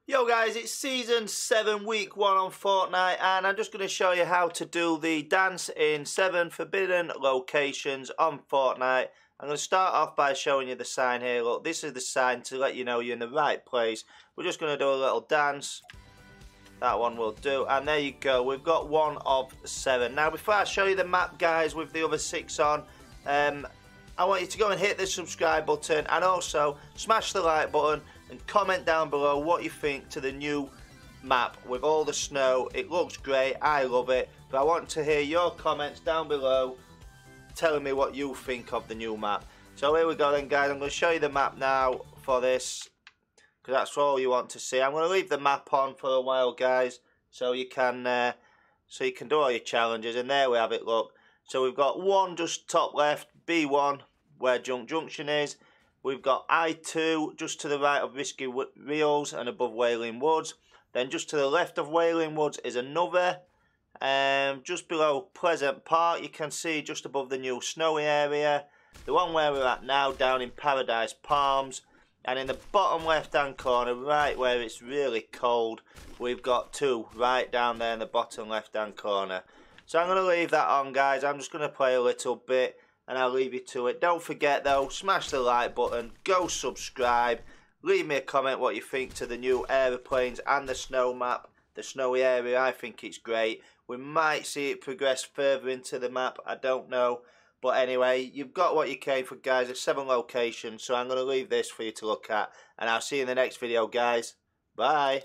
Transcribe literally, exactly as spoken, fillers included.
Yo guys, it's season seven, week one on Fortnite, and I'm just going to show you how to do the dance in seven forbidden locations on Fortnite. I'm going to start off by showing you the sign here. Look, this is the sign to let you know you're in the right place. We're just going to do a little dance. That one will do, and there you go. We've got one of seven. Now, before I show you the map, guys, with the other six on, um, I want you to go and hit the subscribe button and also smash the like button and comment down below what you think to the new map with all the snow. It looks great, I love it, but I want to hear your comments down below telling me what you think of the new map. So here we go then, guys. I'm going to show you the map now for this because that's all you want to see. I'm going to leave the map on for a while, guys, so you can uh, so you can do all your challenges. And there we have it, look. So we've got one just top left, B one, where Junk Junction is. We've got I two just to the right of Risky Reels and above Wailing Woods. Then just to the left of Wailing Woods is another. Um, just below Pleasant Park, you can see just above the new snowy area. The one where we're at now, down in Paradise Palms. And in the bottom left hand corner, right where it's really cold, we've got two right down there in the bottom left hand corner. So I'm going to leave that on, guys. I'm just going to play a little bit and I'll leave you to it. Don't forget though, smash the like button, go subscribe, leave me a comment what you think to the new aeroplanes and the snow map, the snowy area. I think it's great. We might see it progress further into the map, I don't know. But anyway, you've got what you came for, guys. There's seven locations, so I'm going to leave this for you to look at. And I'll see you in the next video, guys. Bye.